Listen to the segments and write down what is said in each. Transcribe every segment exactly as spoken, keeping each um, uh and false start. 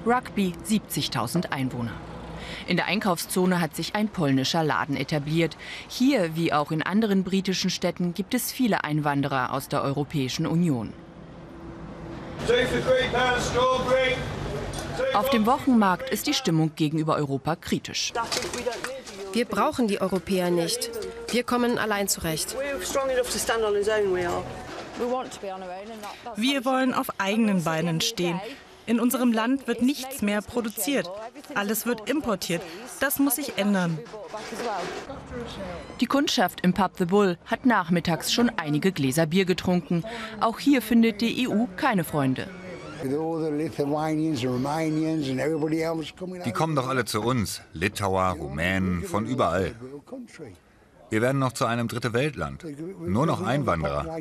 Rugby siebzigtausend Einwohner. In der Einkaufszone hat sich ein polnischer Laden etabliert. Hier, wie auch in anderen britischen Städten, gibt es viele Einwanderer aus der Europäischen Union. Auf dem Wochenmarkt ist die Stimmung gegenüber Europa kritisch. Wir brauchen die Europäer nicht. Wir kommen allein zurecht. Wir wollen auf eigenen Beinen stehen. In unserem Land wird nichts mehr produziert. Alles wird importiert. Das muss sich ändern. Die Kundschaft im Pub The Bull hat nachmittags schon einige Gläser Bier getrunken. Auch hier findet die E U keine Freunde. Die kommen doch alle zu uns, Litauer, Rumänen, von überall. Wir werden noch zu einem Dritte-Welt-Land. Nur noch Einwanderer.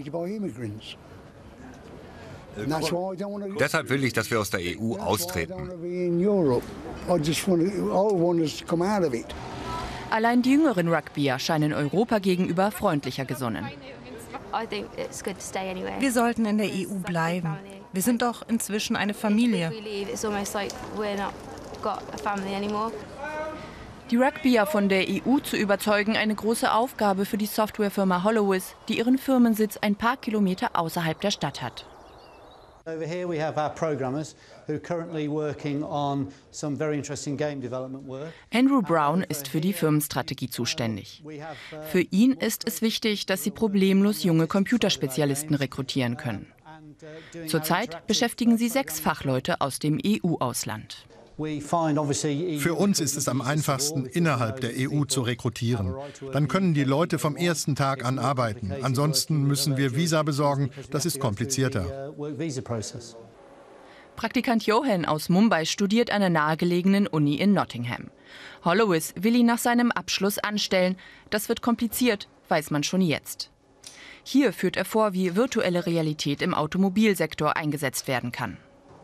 Deshalb will ich, dass wir aus der E U austreten. Allein die jüngeren Rugbyer scheinen Europa gegenüber freundlicher gesonnen. Wir sollten in der E U bleiben. Wir sind doch inzwischen eine Familie. Die Rugbyer von der E U zu überzeugen, eine große Aufgabe für die Softwarefirma Hollowiz, die ihren Firmensitz ein paar Kilometer außerhalb der Stadt hat. Over here we have our programmers who currently working on some very interesting game development work. Andrew Brown ist für die Firmenstrategie zuständig. Für ihn ist es wichtig, dass sie problemlos junge Computerspezialisten rekrutieren können. Zurzeit beschäftigen sie sechs Fachleute aus dem E U-Ausland. Für uns ist es am einfachsten, innerhalb der E U zu rekrutieren. Dann können die Leute vom ersten Tag an arbeiten. Ansonsten müssen wir Visa besorgen. Das ist komplizierter. Praktikant Johan aus Mumbai studiert an der nahegelegenen Uni in Nottingham. Hollowiz will ihn nach seinem Abschluss anstellen. Das wird kompliziert, weiß man schon jetzt. Hier führt er vor, wie virtuelle Realität im Automobilsektor eingesetzt werden kann.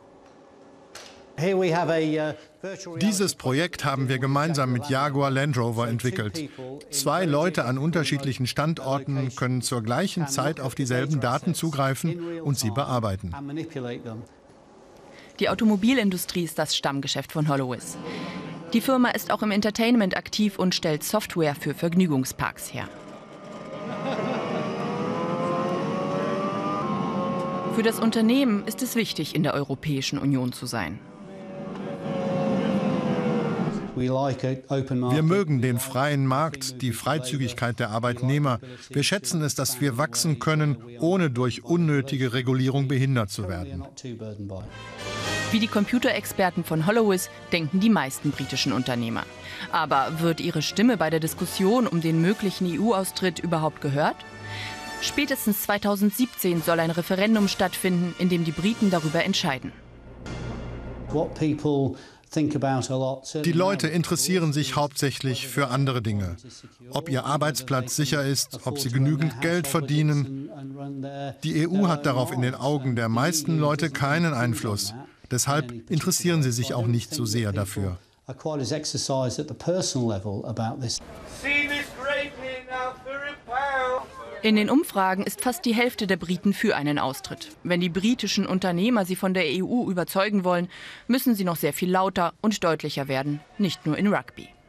Dieses Projekt haben wir gemeinsam mit Jaguar Land Rover entwickelt. Zwei Leute an unterschiedlichen Standorten können zur gleichen Zeit auf dieselben Daten zugreifen und sie bearbeiten. Die Automobilindustrie ist das Stammgeschäft von Hollowiz. Die Firma ist auch im Entertainment aktiv und stellt Software für Vergnügungsparks her. Für das Unternehmen ist es wichtig, in der Europäischen Union zu sein. Wir mögen den freien Markt, die Freizügigkeit der Arbeitnehmer. Wir schätzen es, dass wir wachsen können, ohne durch unnötige Regulierung behindert zu werden. Wie die Computerexperten von Hollowiz denken die meisten britischen Unternehmer. Aber wird ihre Stimme bei der Diskussion um den möglichen E U-Austritt überhaupt gehört? Spätestens zweitausendsiebzehn soll ein Referendum stattfinden, in dem die Briten darüber entscheiden. Die Leute interessieren sich hauptsächlich für andere Dinge. Ob ihr Arbeitsplatz sicher ist, ob sie genügend Geld verdienen. Die E U hat darauf in den Augen der meisten Leute keinen Einfluss. Deshalb interessieren sie sich auch nicht so sehr dafür. In den Umfragen ist fast die Hälfte der Briten für einen Austritt. Wenn die britischen Unternehmer sie von der E U überzeugen wollen, müssen sie noch sehr viel lauter und deutlicher werden, nicht nur in Rugby.